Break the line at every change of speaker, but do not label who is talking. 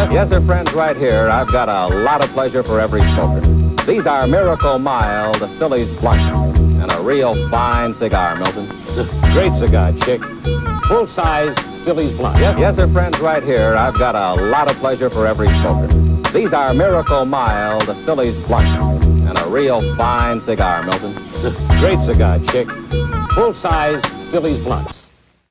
Yes, sir, friends, right here, I've got a lot of pleasure for every smoker. These are Miracle Mild Phillies Blunt, and a real fine cigar, Milton.
Great cigar, Chick. Full-size Phillies Blunt.
Yes, sir, friends, right here, I've got a lot of pleasure for every smoker. These are Miracle Mild Phillies Blunt, and a real fine cigar, Milton.
Great cigar, Chick. Full-size Phillies Blunts.